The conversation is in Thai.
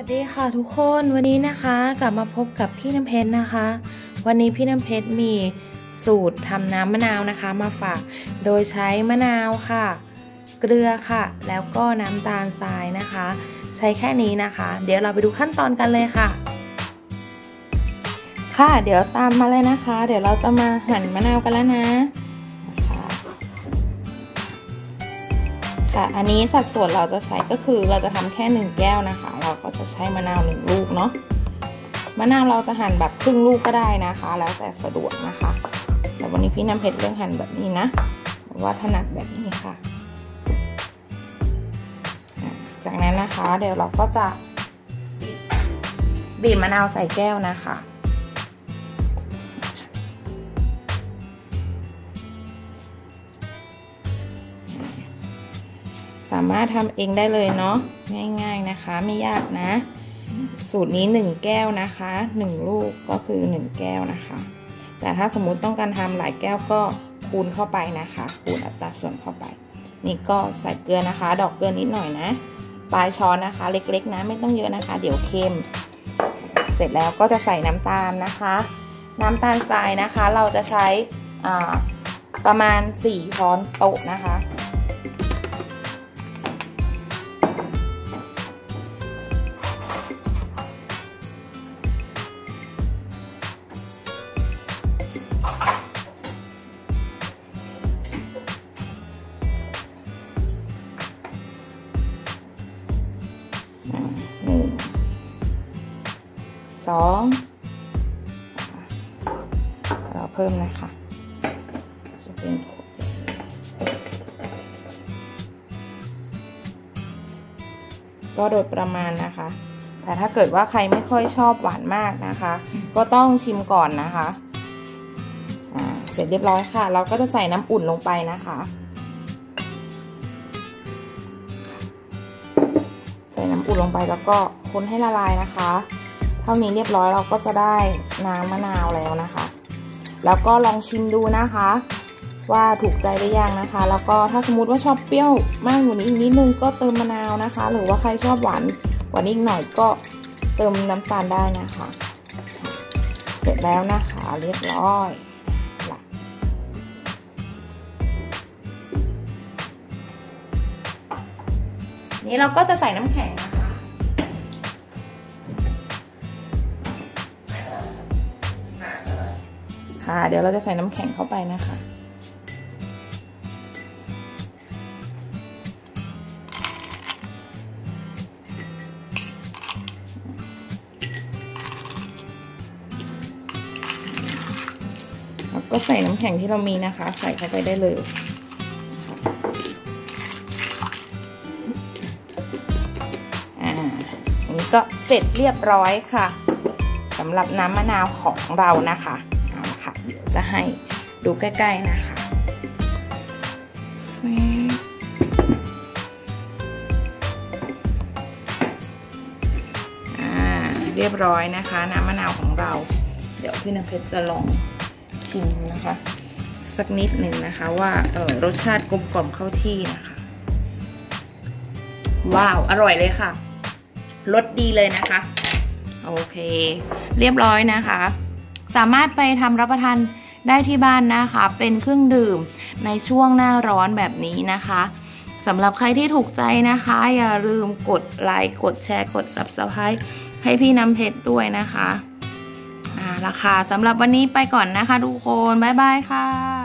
วัสดีค่ะทุกคนวันนี้นะคะกลับมาพบกับพี่น้ำเพชรนะคะวันนี้พี่น้ำเพชรมีสูตรทำน้ำมะนาวนะคะมาฝากโดยใช้มะนาวค่ะเกลือค่ะแล้วก็น้ำตาลทรายนะคะใช้แค่นี้นะคะเดี๋ยวเราไปดูขั้นตอนกันเลยค่ะเดี๋ยวตามมาเลยนะคะเดี๋ยวเราจะมาหั่นมะนาวกันแล้วนะอันนี้สัดส่วนเราจะใช้ก็คือเราจะทำแค่1แก้วนะคะเราก็จะใช้มะนาว1ลูกเนาะมะนาวเราจะหั่นแบบครึ่งลูกก็ได้นะคะแล้วแต่สะดวกนะคะแต่วันนี้พี่น้ำเพชรเลือกหั่นแบบนี้นะว่าถนัดแบบนี้ค่ะจากนั้นนะคะเดี๋ยวเราก็จะบีบมะนาวใส่แก้วนะคะสามารถทำเองได้เลยเนาะง่ายๆนะคะไม่ยากนะสูตรนี้1แก้วนะคะ1ลูกก็คือ1แก้วนะคะแต่ถ้าสมมุติต้องการทำหลายแก้วก็คูณเข้าไปนะคะคูณอัตราส่วนเข้าไปนี่ก็ใส่เกลือนะคะดอกเกลือนิดหน่อยนะปลายช้อนนะคะเล็กๆนะไม่ต้องเยอะนะคะเดี๋ยวเค็มเสร็จแล้วก็จะใส่น้ำตาลนะคะน้ำตาลทรายนะคะเราจะใช้ประมาณ4ช้อนโต๊ะนะคะ2เราเพิ่มนะคะจะเป็นก็โดยประมาณนะคะแต่ถ้าเกิดว่าใครไม่ค่อยชอบหวานมากนะคะก็ต้องชิมก่อนนะคะเสร็จเรียบร้อยค่ะเราก็จะใส่น้ำอุ่นลงไปนะคะใส่น้ำอุ่นลงไปแล้วก็คนให้ละลายนะคะเท่านี้เรียบร้อยเราก็จะได้น้ำมะนาวแล้วนะคะแล้วก็ลองชิมดูนะคะว่าถูกใจหรือยังนะคะแล้วก็ถ้าสมมติว่าชอบเปรี้ยวมากกว่านี้อีกนิดนึงก็เติมมะนาวนะคะหรือว่าใครชอบหวานกว่านี้อีกหน่อยก็เติมน้ำตาลได้นะคะเสร็จแล้วนะคะเรียบร้อยนี่เราก็จะใส่น้ำแข็งค่ะเดี๋ยวเราจะใส่น้ำแข็งเข้าไปนะคะแล้วก็ใส่น้ำแข็งที่เรามีนะคะใส่เข้าไปได้เลยอันนี้ก็เสร็จเรียบร้อยค่ะสำหรับน้ำมะนาวของเรานะคะเอาละค่ะเดี๋ยวจะให้ดูใกล้ๆนะคะเรียบร้อยนะคะน้ำมะนาวของเราเดี๋ยวพี่น้ำเพชรจะลองชิมนะคะสักนิดหนึ่งนะคะว่ารสชาติกลมกล่อมเข้าที่นะคะว้าวอร่อยเลยค่ะรสดีเลยนะคะโอเคเรียบร้อยนะคะสามารถไปทำรับประทานได้ที่บ้านนะคะเป็นเครื่องดื่มในช่วงหน้าร้อนแบบนี้นะคะสำหรับใครที่ถูกใจนะคะอย่าลืมกดไลค์กดแชร์กด Subscribe ให้พี่น้ำเพชรด้วยนะคะราคาสำหรับวันนี้ไปก่อนนะคะทุกคนบ๊ายบายค่ะ